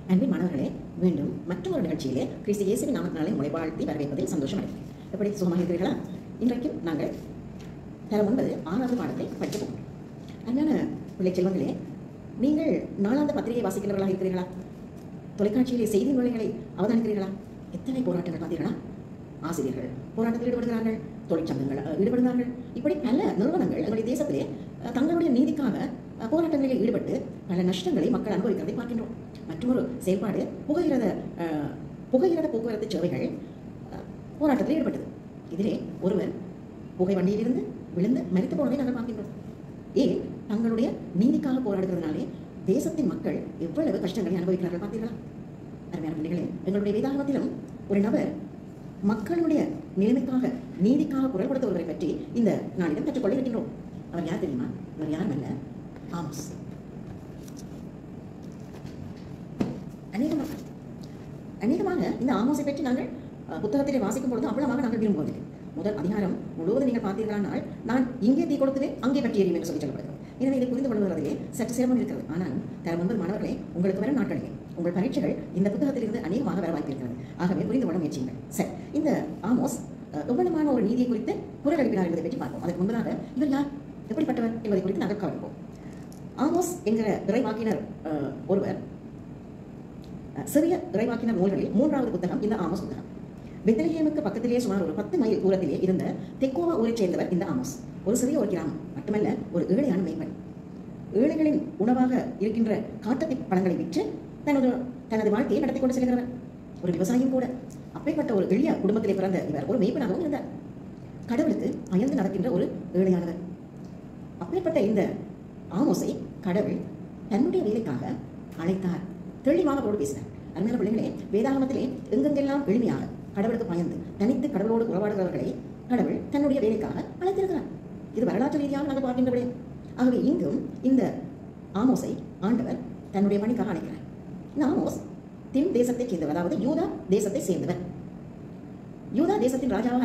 அன்பின் மாணவர்களே, மீண்டும் மற்றொரு நிகழ்ச்சியிலே கிறிஸ்து இயேசுவின் நாமத்தினாலே உங்களை வாழ்த்தி வரவேற்பதில் சந்தோஷம் அடைகிறேன். எப்படி சுகமாக இருக்கிறீர்களா? இன்றைக்கும் நாங்கள் தரம் 9 6வது பாடத்தை படிக்க போகிறோம். அன்பான பிள்ளை செல்வங்களே, நீங்கள் நாளாந்த பத்திரிகை வாசிக்கிறவர்களாக இருக்கிறீர்களா? தொலைக்காட்சியிலே செய்தி நுழைகளை அவதானிக்கிறீர்களா? எத்தனை போராட்டங்கள் பார்த்தீர்களா? ஆசிரியர்கள் போராட்டத்தில் ஈடுபடுகிறார்கள், தொழிற்சங்கங்கள் ஈடுபடுகிறார்கள். இப்படி பல நிறுவனங்கள் எங்களுடைய தேசத்திலே தங்களுடைய நீதிக்காக போராட்டங்களில் ஈடுபட்டு பல நஷ்டங்களை மக்கள் அனுபவிக்கிறதை பார்க்கின்றோம். மற்றொரு செயல்பாடு புகையிரத போக்குவரத்து சேவைகள் போராட்டத்தில் ஈடுபட்டது. இதிலே ஒருவர் புகை வண்டியிலிருந்து விழுந்து மரித்து போனதை நாங்கள் பார்க்கின்றோம். ஏன்? தங்களுடைய நீதிக்காக போராடுகிறதுனாலே தேசத்தின் மக்கள் எவ்வளவு கஷ்டங்களை அனுபவிக்கிறார்கள் பார்த்தீர்களா? அருமையான பிள்ளைகளே, எங்களுடைய வேதாகமத்திலும் ஒரு நபர் மக்களுடைய நிலைமைக்காக நீதிக்காக குரல் கொடுத்த ஒருவரை பற்றி இந்த நாளிடம் கற்றுக்கொள்ள இருக்கின்றோம். அவர் யார் தெரியுமா? அவர் யாரும் அல்ல, ஆமோஸ். அநேகமாக இந்த ஆமோஸை பற்றி நாங்கள் புத்தகத்திலே வாசிக்கும் பொழுது அவ்வளவாக நாங்கள் விரும்புவதில்லை. முதல் அதிகாரம் முழுவதும் நீங்கள் பார்த்தீர்களானால், நான் இங்கே தீ கொடுத்துவேன் அங்கே பற்றி எரியும் என்று சொல்லி சொல்லப்படுகிறது. எனவே இதை புரிந்து கொள்வதிலே சற்று சிரமம் இருக்கிறது. ஆனால் தரம் 9 மாணவர்களே, உங்களுக்கு வரும் நாட்களிலே உங்கள் பரீட்சைகள் இந்த புத்தகத்திலிருந்து அநேகமாக வர வாய்ப்பிருக்கிறது. ஆகவே புரிந்து கொள்ள முயற்சியுங்கள். சரி, இந்த ஆமோஸ் எவ்வளவான ஒரு நீதியை குறித்து குரல் எழுப்பினார் என்பதை பற்றி பார்ப்போம். அதற்கு முன்பதாக இவர் யார், எப்படிப்பட்டவர் என்பதை குறித்து நாங்கள் கவனிப்போம். ஆமோஸ் என்கிற இறைவாக்கினர் ஒருவர் சிறிய இறைவாக்கினர் நூல்களில் 3வது புத்தகம் இந்த ஆமோஸ் புத்தகம். பெத்லகேமுக்கு பக்கத்திலேயே சுமார் ஒரு 10 மைல் தூரத்திலே இருந்த தெக்கோவா ஊரைச் சேர்ந்தவர் இந்த ஆமோஸ். ஒரு சிறிய ஒரு கிராமம் மட்டுமல்ல, ஒரு ஏழையான மேய்ப்பன். ஏழைகளின் உணவாக இருக்கின்ற காட்டத்தி பழங்களை விற்று தனது வாழ்க்கையை நடத்தி கொண்டு செல்கிறவர். ஒரு விவசாயம் கூட. அப்பேற்பட்ட ஒரு எளிய குடும்பத்திலே பிறந்த இவர் ஒரு மேய்ப்பனாகவும் இருந்தார். கடவுளுக்கு பயந்து நடக்கின்ற ஒரு ஏழையானவர். அப்பேற்பட்ட இந்த ஆமோஸை கடவுள் தன்னுடைய வேலைக்காக அழைத்தார். தெளிவாக அவரோடு பேசினார். அருமையான பிள்ளைகளே, வேதாகமத்திலே எங்கெங்கெல்லாம் எளிமையாக கடவுளுக்கு பயந்து தனித்து கடவுளோடு உறவாடுகிறவர்களை கடவுள் தன்னுடைய வேலைக்காக அழைத்திருக்கிறார். இது வரலாற்று ரீதியாக நாங்கள் பார்க்கின்ற விடயம். ஆகவே இங்கும் இந்த ஆமோஸை ஆண்டவர் தன்னுடைய பணிக்காக அழைக்கிறார். இந்த ஆமோஸ் தென் தேசத்தைச் சேர்ந்தவர், அதாவது யூதா தேசத்தை சேர்ந்தவர். யூதா தேசத்தின் ராஜாவாக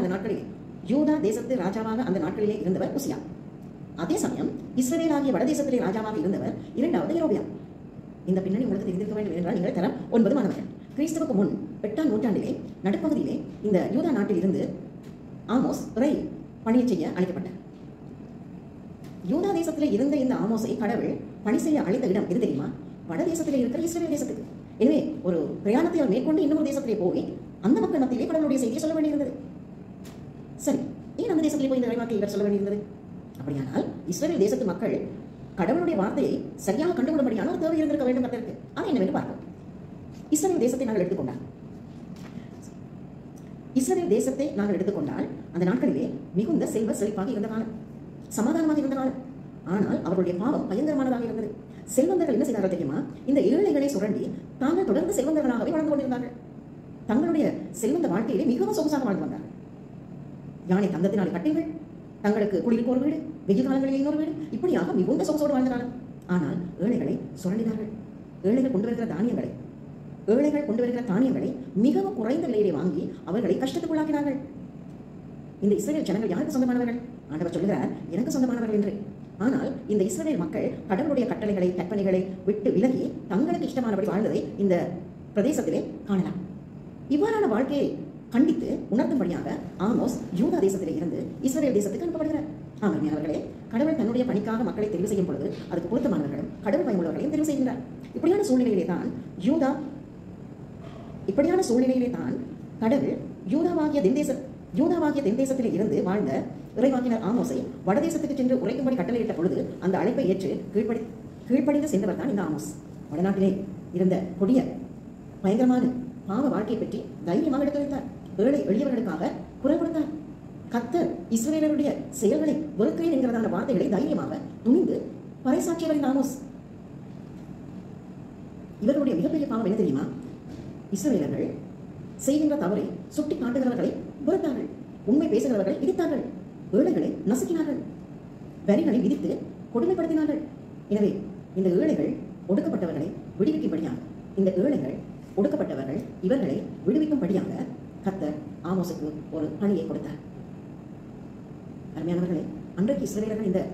அந்த நாட்களிலே இருந்தவர் உசியா. அதே சமயம் இஸ்ரவேல் ஆகிய வடதேசத்திலே ராஜாவாக இருந்தவர் 2வது யெரொபெயாம். இந்த பின்னணி உங்களுக்கு தெரிந்திருக்க வேண்டும் என்றால் நீங்கள் தரம் 9 மாணவர்கள். கிறிஸ்துவுக்கு முன் 8ஆம் நூற்றாண்டிலே நடுப்பகுதியிலே இந்த யூதா நாட்டில் இருந்து ஆமோஸ் பணியை செய்ய அழைக்கப்பட்டார். யூதா தேசத்திலே இருந்த இந்த ஆமோஸை கடவுள் பணி செய்ய அழைத்த இடம் எது தெரியுமா? வடதேசத்திலே இருக்கிற இஸ்ரவேல் தேசத்துக்கு. எனவே ஒரு பிரயாணத்தை அவர் மேற்கொண்டு இன்னொரு தேசத்திலே போய் அந்த மக்கள் மத்தியிலே கடவுளுடைய செய்தியை சொல்ல வேண்டியிருந்தது. சரி, ஏன் அந்த தேசத்திலே போய் இந்த இறைவாக்கை இவர் சொல்ல வேண்டியிருந்தது? அப்படியானால் இஸ்ரவேல் தேசத்து மக்கள் கடவுளுடைய வார்த்தையை சரியாக கண்டுகொள்ளும்படியான ஒரு தேவை இருந்திருக்க வேண்டும் கர்த்தருக்கு. அது என்னவென்று பார்ப்போம். இஸ்ரவேல் தேசத்தை நாங்கள் எடுத்துக்கொண்டால் அந்த நாட்களிலே மிகுந்த செல்வ செழிப்பாக இருந்த காலம், சமாதானமாக இருந்த காலம். ஆனால் அவர்களுடைய பாவம் பயங்கரமானதாக இருந்தது. செல்வந்தர்கள் என்ன செய்தார்கள் தெரியுமா? இந்த ஏழைகளை சுரண்டி தாங்கள் தொடர்ந்து செல்வந்தர்களாகவே வாழ்ந்து கொண்டிருந்தார்கள். தங்களுடைய செல்வந்த வாழ்க்கையிலே மிகவும் சொகுசாக வாழ்ந்து வந்தார்கள். யானை தங்கத்தினாலே கட்டில்கள், தங்களுக்கு குளிருக்கு ஒரு வீடு, வெயில் காலங்களில் இன்னொரு வீடு, இப்படியாக மிகுந்த சொகுசோடு வாழ்ந்த காலம். ஆனால் ஏழைகளை சுரண்டினார்கள். ஏழைகள் கொண்டு வருகிற தானியங்களை மிகவும் குறைந்த விலையிலே வாங்கி அவர்களை கஷ்டத்துக்குள்ளாக்கினார்கள். இந்த இஸ்ரவேல் ஜனங்கள் யாருக்கு சொந்தமானவர்கள்? ஆண்டவர் சொல்லுகிறார், எனக்கு சொந்தமானவர்கள் என்று. ஆனால் இந்த இஸ்ரவேல் மக்கள் கடவுளுடைய கட்டளைகளை கற்பனைகளை விட்டு விலகி தங்களுக்கு இஷ்டமானபடி வாழ்ந்ததை இந்த பிரதேசத்திலே காணலாம். இவ்வாறான வாழ்க்கையை கண்டித்து உணர்த்தும்படியாக ஆமோஸ் யூதா தேசத்திலே இருந்து இஸ்ரவேல் தேசத்துக்கு அனுப்பப்படுகிறார். அவர்களே, கடவுள் தன்னுடைய பணிக்காக மக்களை தெரிவு செய்யும் பொழுது அதுக்கு பொருத்தமானவர்களும் கடவுள் பயமுள்ளவர்களையும் தெரிவு செய்கின்றார். இப்படியான சூழ்நிலையிலே தான் கடவுள் யூதாவாகிய தென் தேசத்திலே இருந்து வாழ்ந்த இறைவாக்கினர் ஆமோஸை வடதேசத்துக்கு சென்று உரைக்கும்படி கட்டளையிட்ட பொழுது அந்த அழைப்பை ஏற்று கீழ்ப்படிந்து சென்றவர் தான் இந்த ஆமோஸ். வடநாட்டிலே இருந்த கொடிய பயங்கரமான பாவ வாழ்க்கையை பற்றி தைரியமாக எடுத்துரைத்தார். ஏழை எளியவர்களுக்காக குரல் கொடுத்தார். கர்த்தர் இஸ்ரவேலருடைய செயல்களை வெறுக்கிறேன் என்கிறதான வார்த்தைகளை தைரியமாக துணிந்து பறைசாற்றியவர் இந்த ஆமோஸ். இவருடைய மிகப்பெரிய பாவம் என்ன தெரியுமா? இஸ்ரவேலர்கள் செய்கின்ற தவறை சுட்டி காட்டுகிறவர்களை வெறுத்தார்கள், உண்மை பேசுகிறவர்களை இடித்தார்கள், ஏழைகளை நசுக்கினார்கள், வரிகளை விதித்து கொடுமைப்படுத்தினார்கள். எனவே இந்த ஏழைகள் ஒடுக்கப்பட்டவர்களை விடுவிக்கும்படியாக கர்த்தர் ஆமோஸுக்கு ஒரு பணியை கொடுத்தார். அருமையானவர்களே, அன்றைக்கு இஸ்ரவேலர்கள் இந்த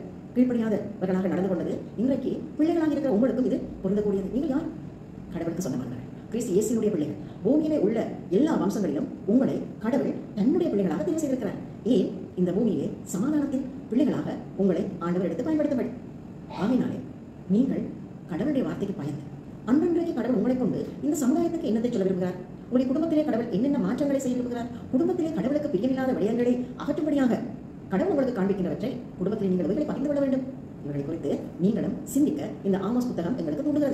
கீழ்ப்படியாதவர்களாக நடந்து கொண்டது இன்றைக்கு பிள்ளைகளாக இருக்கிற உங்களுக்கும் இது பொருந்தக்கூடியது. நீங்கள் யார்? கடவுளுக்கு சொந்தமானவர்கள். கிறிஸ்து இயேசுவினுடைய பிள்ளைகள். பூமியிலே உள்ள எல்லா வம்சங்களிலும் உங்களை கடவுள் தன்னுடைய பிள்ளைகளாக தெரிவு செய்திருக்கிறார். ஏன்? இந்த பூமியிலே சமாதானத்தின் பிள்ளைகளாக உங்களை ஆண்டவர் எடுத்து பயன்படுத்தப்படும். ஆகையினாலே நீங்கள் கடவுளுடைய வார்த்தைக்கு பயந்து அன்றன்றைக்கு கடவுள் உங்களை கொண்டு இந்த சமுதாயத்துக்கு என்னத்தை சொல்ல விரும்புகிறார், உங்களுடைய குடும்பத்திலே கடவுள் என்னென்ன மாற்றங்களை செய்ய விரும்புகிறார், குடும்பத்திலே கடவுளுக்கு பிரியமில்லாத விடயங்களை அகற்றும்படியாக கடவுள் உங்களுக்கு காண்பிக்கின்றவற்றை குடும்பத்தில் நீங்கள் இவைகளை பகிர்ந்து கொள்ள வேண்டும். இவர்களை குறித்து நீங்களும் சிந்திக்க இந்த ஆமோஸ் புத்தகம் எங்களுக்கு தூண்டுகிறது.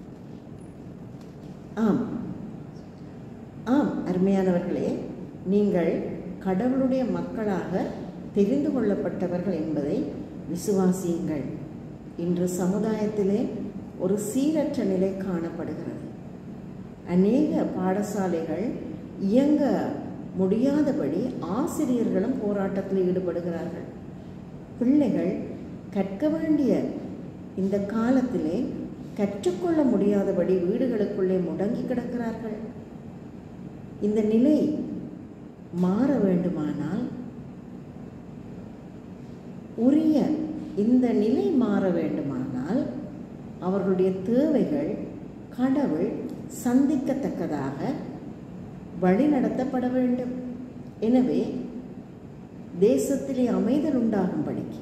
ஆம் அருமையானவர்களே, நீங்கள் கடவுளுடைய மக்களாக தெரிந்து கொள்ளப்பட்டவர்கள் என்பதை விசுவாசியுங்கள். இன்று சமுதாயத்திலே ஒரு சீரற்ற நிலை காணப்படுகிறது. அநேக பாடசாலைகள் இயங்க முடியாதபடி ஆசிரியர்களும் போராட்டத்தில் ஈடுபடுகிறார்கள். பிள்ளைகள் கற்க வேண்டிய இந்த காலத்திலே கற்றுக்கொள்ள முடியாதபடி வீடுகளுக்குள்ளே முடங்கி கிடக்கிறார்கள். இந்த நிலை மாற வேண்டுமானால் இந்த நிலை மாற வேண்டுமானால் அவர்களுடைய தேவைகள் கடவுள் சந்திக்கத்தக்கதாக வழிநடத்தப்பட வேண்டும். எனவே தேசத்திலே அமைதல் உண்டாகும்படிக்கு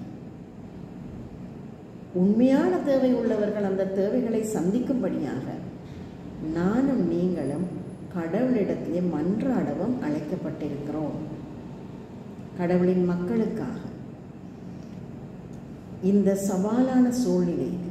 உண்மையான தேவை உள்ளவர்கள் அந்த தேவைகளை சந்திக்கும்படியாக நானும் நீங்களும் கடவுளிடத்திலே மன்றாடவும் அழைக்கப்பட்டிருக்கிறோம். கடவுளின் மக்களுக்காக இந்த சவாலான சூழ்நிலையில்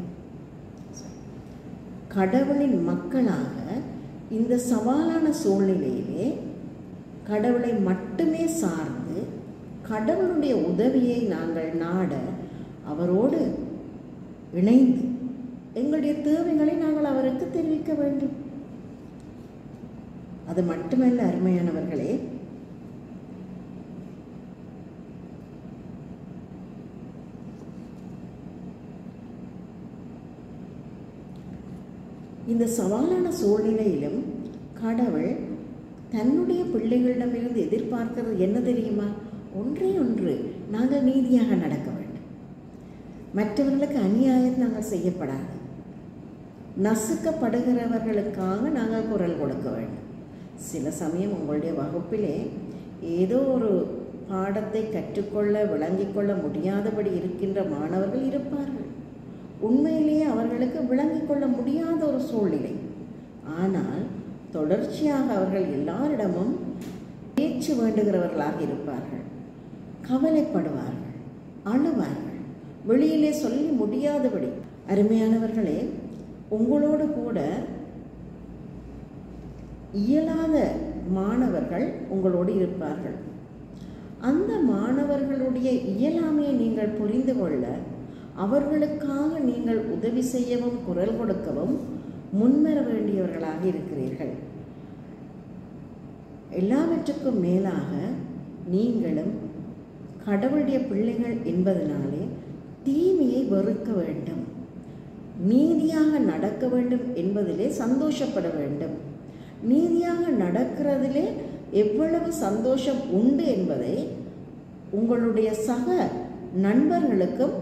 கடவுளின் மக்களாக இந்த சவாலான சூழ்நிலையிலே கடவுளை மட்டுமே சார்ந்து கடவுளுடைய உதவியை நாங்கள் நாட அவரோடு இணைந்து எங்களுடைய தேவைகளை நாங்கள் அவருக்கு தெரிவிக்க வேண்டும். அது மட்டுமல்ல அருமையானவர்களே, இந்த சவாலான சூழ்நிலையிலும் கடவுள் தன்னுடைய பிள்ளைகளிடமிருந்து எதிர்பார்க்கிறது என்ன தெரியுமா? ஒன்றே ஒன்று, நாங்கள் நீதியாக நடக்க வேண்டும். மற்றவர்களுக்கு அநியாயம் நாங்கள் செய்யப்படாது. நசுக்கப்படுகிறவர்களுக்காக நாங்கள் குரல் கொடுக்க வேண்டும். சில சமயம் உங்களுடைய வகுப்பிலே ஏதோ ஒரு பாடத்தை கற்றுக்கொள்ள விளங்கிக் கொள்ள முடியாதபடி இருக்கின்ற மாணவர்கள் இருப்பார்கள். உண்மையிலேயே அவர்களுக்கு விளங்கிக் கொள்ள முடியாத ஒரு சூழ்நிலை. ஆனால் தொடர்ச்சியாக அவர்கள் எல்லாரிடமும் பேச்சு வேண்டுகிறவர்களாக இருப்பார்கள். கவலைப்படுவார்கள், அழுவார்கள், வெளியிலே சொல்லி முடியாதபடி. அருமையானவர்களே, உங்களோடு கூட இயலாத மாணவர்கள் உங்களோடு இருப்பார்கள். அந்த மாணவர்களுடைய இயலாமையை நீங்கள் புரிந்து கொள்ள அவர்களுக்காக நீங்கள் உதவி செய்யவும் குரல் கொடுக்கவும் முன்வர வேண்டியவர்களாக இருக்கிறீர்கள். எல்லாவற்றுக்கும் மேலாக நீங்களும் கடவுளுடைய பிள்ளைகள் என்பதனாலே தீமையை வெறுக்க வேண்டும், நீதியாக நடக்க வேண்டும் என்பதிலே சந்தோஷப்பட வேண்டும். நீதியாக நடக்கிறதிலே எவ்வளவு சந்தோஷம் உண்டு என்பதை உங்களுடைய சக நண்பர்களுக்கும்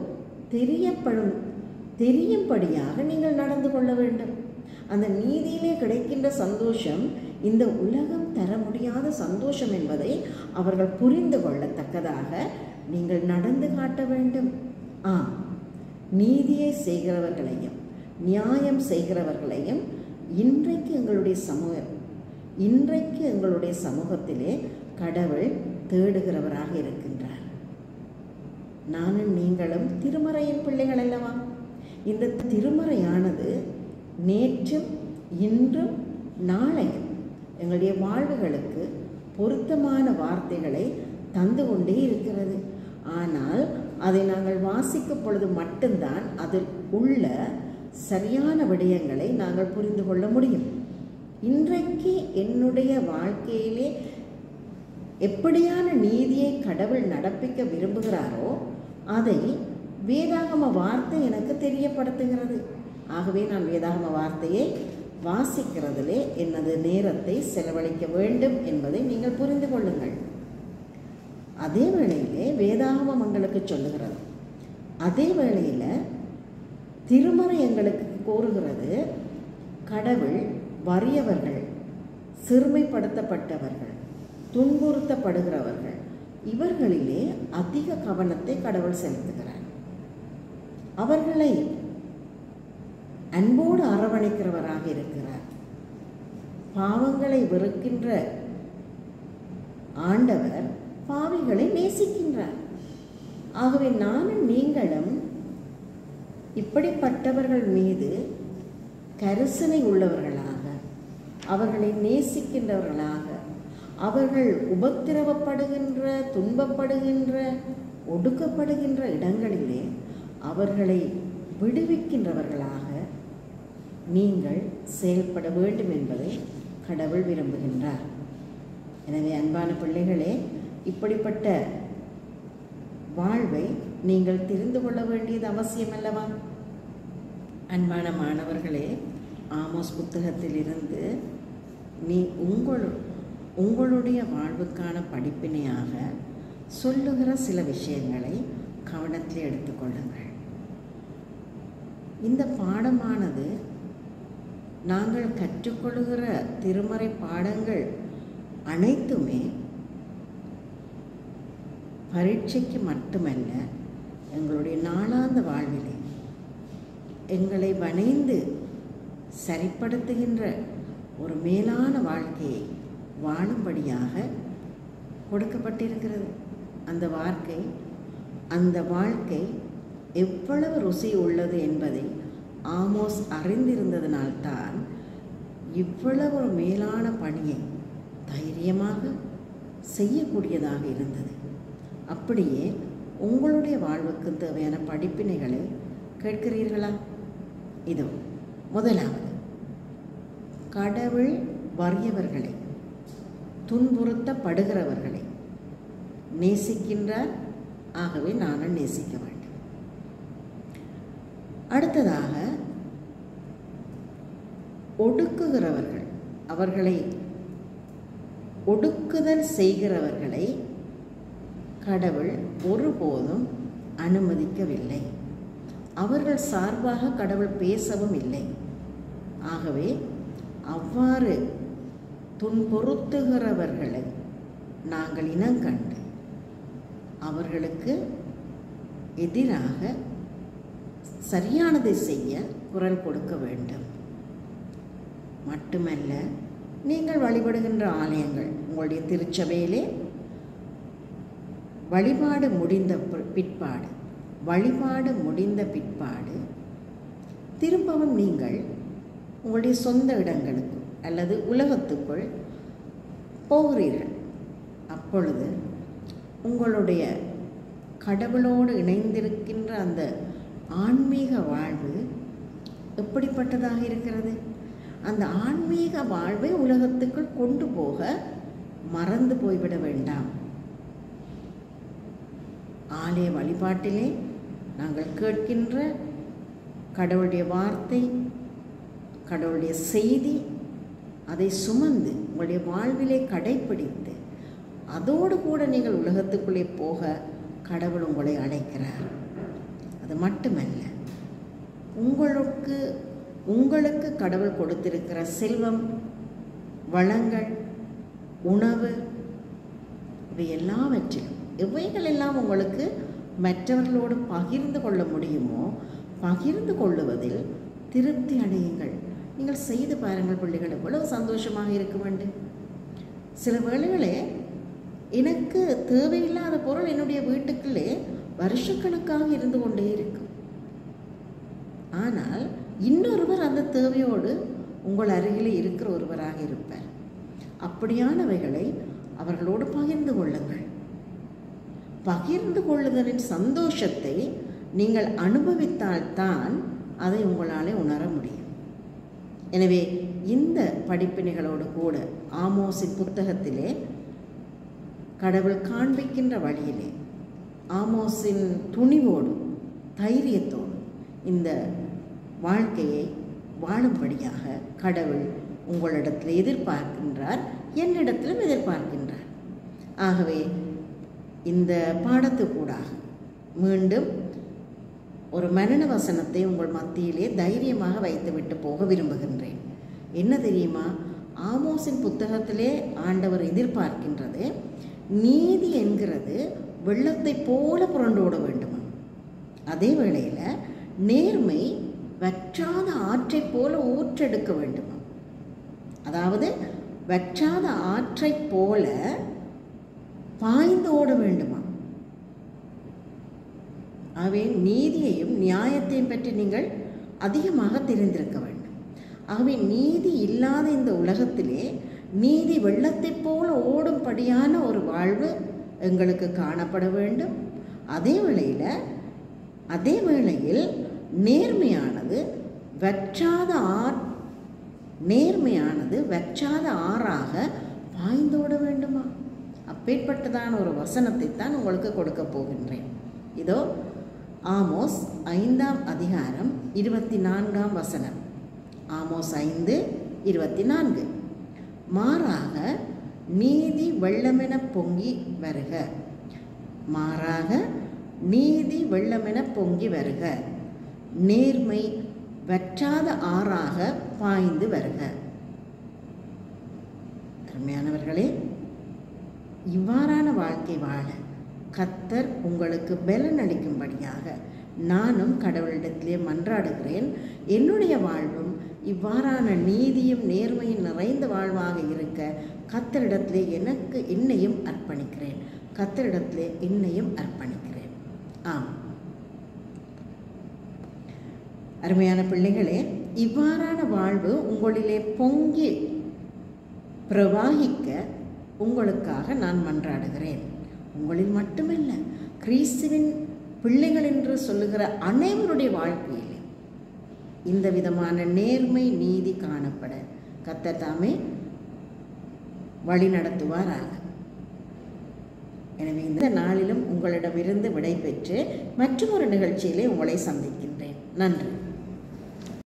தெரியும்படியாக நீங்கள் நடந்து கொள்ள வேண்டும். அந்த நீதியிலே கிடைக்கின்ற சந்தோஷம் இந்த உலகம் தர முடியாத சந்தோஷம் என்பதை அவர்கள் புரிந்து கொள்ளத்தக்கதாக நீங்கள் நடந்து காட்ட வேண்டும். நீதியை செய்கிறவர்களையும் நியாயம் செய்கிறவர்களையும் இன்றைக்கு எங்களுடைய சமூகத்திலே கடவுள் தேடுகிறவராக இருக்கின்றார். நானும் நீங்களும் திருமறையின் பிள்ளைகள் அல்லவா? இந்த திருமறையானது நேற்றும் இன்றும் நாளையும் எங்களுடைய வாழ்வுகளுக்கு பொருத்தமான வார்த்தைகளை தந்து கொண்டே இருக்கிறது. ஆனால் அதை நாங்கள் வாசிக்கும் பொழுது மட்டும்தான் அதில் உள்ள சரியான விடயங்களை நாங்கள் புரிந்து கொள்ள முடியும். இன்றைக்கு என்னுடைய வாழ்க்கையிலே எப்படியான நீதியை கடவுள் நடப்பிக்க விரும்புகிறாரோ அதை வேதாகம வார்த்தை எனக்கு தெரியப்படுத்துகிறது. ஆகவே நான் வேதாகம வார்த்தையை வாசிக்கிறதிலே எனது நேரத்தை செலவழிக்க வேண்டும் என்பதை நீங்கள் புரிந்து கொள்ளுங்கள். அதே வேளையிலே வேதாகமம் எங்களுக்கு சொல்லுகிறது, அதே வேளையில் திருமறை எங்களுக்கு கூறுகிறது, கடவுள் வறியவர்கள், சிறுமைப்படுத்தப்பட்டவர்கள், துன்புறுத்தப்படுகிறவர்கள், இவர்களிலே அதிக கவனத்தை கடவுள் செலுத்துகிறார். அவர்களை அன்போடு அரவணைக்கிறவராக இருக்கிறார். பாவங்களை வெறுக்கின்ற ஆண்டவர் பாவிகளை நேசிக்கின்றார். ஆகவே நானும் நீங்களும் இப்படிப்பட்டவர்கள் மீது கரிசனை உள்ளவர்களாக, அவர்களை நேசிக்கின்றவர்களாக, அவர்கள் உபத்திரவப்படுகின்ற, துன்பப்படுகின்ற, ஒடுக்கப்படுகின்ற இடங்களிலே அவர்களை விடுவிக்கின்றவர்களாக நீங்கள் செயல்பட வேண்டும் என்பதை கடவுள் விரும்புகின்றார். எனவே அன்பான பிள்ளைகளே, இப்படிப்பட்ட வாழ்வை நீங்கள் தெரிந்து கொள்ள வேண்டியது அவசியம் அல்லவா? அன்பான மாணவர்களே, ஆமோஸ் புத்தகத்திலிருந்து உங்களுடைய வாழ்வுக்கான படிப்பினையாக சொல்லுகிற சில விஷயங்களை கவனத்தில் எடுத்துக்கொள்ளுங்கள். இந்த பாடமானது நாங்கள் கற்றுக்கொள்கிற திருமறை பாடங்கள் அனைத்துமே பரீட்சைக்கு மட்டுமல்ல, எங்களுடைய நாளாந்த வாழ்விலே எங்களை வணைந்து சரிப்படுத்துகின்ற ஒரு மேலான வாழ்க்கையை வாழும்படியாக கொடுக்கப்பட்டிருக்கிறது. அந்த வாழ்க்கை எவ்வளவு ருசி உள்ளது என்பதை ஆமோஸ் அறிந்திருந்ததனால்தான் இவ்வளவு ஒரு மேலான பணியை தைரியமாக செய்யக்கூடியதாக இருந்தது. அப்படியே உங்களுடைய வாழ்வுக்கு தேவையான படிப்பினைகளை கேட்கிறீர்களா? இதோ முதலாவது, கடவுள் வறியவர்களை, துன்புறுத்தப்படுகிறவர்களை நேசிக்கின்றார். ஆகவே நானும் நேசிக்க வேண்டும். அடுத்ததாக, ஒடுக்குகிறவர்கள், அவர்களை ஒடுக்குதல் செய்கிறவர்களை கடவுள் ஒருபோதும் அனுமதிக்கவில்லை. அவர்கள் சார்பாக கடவுள் பேசவும் இல்லை. ஆகவே அவ்வாறு துன்புறுத்துகிறவர்களை நாங்கள் இனங்கண்டு அவர்களுக்கு எதிராக சரியானதை செய்ய குரல் கொடுக்க வேண்டும். மட்டுமல்ல, நீங்கள் வழிபடுகின்ற ஆலயங்கள், உங்களுடைய திருச்சபையிலே வழிபாடு முடிந்த பிற்பாடு திரும்பவும் நீங்கள் உங்களுடைய சொந்த இடங்களுக்கு அல்லது உலகத்துக்குள் போகிறீர்கள். அப்பொழுது உங்களுடைய கடவுளோடு இணைந்திருக்கின்ற அந்த ஆன்மீக வாழ்வு எப்படிப்பட்டதாக இருக்கிறது? அந்த ஆன்மீக வாழ்வை உலகத்துக்குள் கொண்டு போக மறந்து போய்விட வேண்டாம். ஆலய வழிபாட்டிலே நாங்கள் கேட்கின்ற கடவுளுடைய வார்த்தை, கடவுளுடைய செய்தி, அதை சுமந்து உங்களுடைய வாழ்விலே கடைப்பிடித்து அதோடு கூட நீங்கள் உலகத்துக்குள்ளே போக கடவுள் உங்களை அழைக்கிறார். அது மட்டுமல்ல, உங்களுக்கு கடவுள் கொடுத்திருக்கிற செல்வம், வளங்கள், உணவு, இவை எல்லாவற்றிலும் எவைகளெல்லாம் உங்களுக்கு மற்றவர்களோடு பகிர்ந்து கொள்ள முடியுமோ பகிர்ந்து கொள்ளுவதில் திருப்தி அடையுங்கள். நீங்கள் செய்து பாருங்கள் பிள்ளைகள், எவ்வளவு சந்தோஷமாக இருக்க வேண்டும். சில வேளைகளே எனக்கு தேவையில்லாத பொருள் என்னுடைய வீட்டுக்குள்ளே வருஷக்கணக்காக இருந்து கொண்டே இருக்கும். ஆனால் இன்னொருவர் அந்த தேவையோடு உங்கள் அருகிலே இருக்கிற ஒருவராக இருப்பார். அப்படியானவைகளை அவர்களோடு பகிர்ந்து கொள்ளுங்கள். பகிர்ந்து கொள்ளுதலின் சந்தோஷத்தை நீங்கள் அனுபவித்தால்தான் அதை உங்களாலே உணர முடியும். எனவே இந்த படிப்பினைகளோடு கூட ஆமோஸின் புத்தகத்திலே கடவுள் காண்பிக்கின்ற வழியிலே ஆமோஸின் துணிவோடு தைரியத்தோடு இந்த வாழ்க்கையை வாழும்படியாக கடவுள் உங்களிடத்தில் எதிர்பார்க்கின்றார், என்னிடத்திலும் எதிர்பார்க்கின்றார். ஆகவே இந்த பாடத்துக்கூடாக மீண்டும் ஒரு மரண வசனத்தை உங்கள் மத்தியிலே தைரியமாக வைத்துவிட்டு போக விரும்புகின்றேன். என்ன தெரியுமா? ஆமோஸின் புத்தகத்திலே ஆண்டவர் எதிர்பார்க்கின்றது, நீதி என்கிறது வெள்ளத்தை போல புரண்டோட வேண்டுமா, அதே வேளையில் நேர்மை வற்றாத ஆற்றை போல ஊற்றெடுக்க வேண்டுமா. அதாவது வற்றாத ஆற்றை போல பாய்ந்து ஓட வேண்டுமா. ஆகவே நீதியையும் நியாயத்தையும் பற்றி நீங்கள் அதிகமாக தெரிந்திருக்க வேண்டும். ஆகவே நீதி இல்லாத இந்த உலகத்திலே நீதி வெள்ளத்தை போல ஓடும்படியான ஒரு வாழ்வு எங்களுக்கு காணப்பட வேண்டும். அதே வேளையில் நேர்மையானது வற்றாத ஆறாக பாய்ந்தோட வேண்டுமா. அப்பேற்பட்டதான ஒரு வசனத்தை தான் உங்களுக்கு கொடுக்க போகின்றேன். இதோ ஆமோஸ் 5ஆம் அதிகாரம் 24ஆம் வசனம். ஆமோஸ் 5:24. மாறாக நீதி வெள்ளமென பொங்கி வருக, மாறாக நீதி வெள்ளமென பொங்கி வருக, நேர்மை வற்றாத ஆறாக பாய்ந்து வருக. அருமையானவர்களே, இவ்வாறான வாழ்க்கை வாழ கர்த்தர் உங்களுக்கு பலன் அளிக்கும்படியாக நானும் கடவுளிடத்திலே மன்றாடுகிறேன். என்னுடைய வாழ்வும் இவ்வாறான நீதியும் நேர்மையும் நிறைந்த வாழ்வாக இருக்க கர்த்தரிடத்திலே என்னையும் அர்ப்பணிக்கிறேன். ஆம் அருமையான பிள்ளைகளே, இவ்வாறான வாழ்வு உங்களிலே பொங்கி பிரவாகிக்க உங்களுக்காக நான் மன்றாடுகிறேன். உங்களில் மட்டுமல்ல, கிறிஸ்துவின் பிள்ளைகள் என்று சொல்லுகிற அனைவருடைய வாழ்க்கையிலே இந்த விதமான நேர்மை நீதி காணப்பட கர்த்தர் தாமே வழி நடத்துவாராக. எனவே இந்த நாளிலும் உங்களிடமிருந்து விடை பெற்று மற்றொரு நிகழ்ச்சியிலே உங்களை சந்திக்கின்றேன். நன்றி.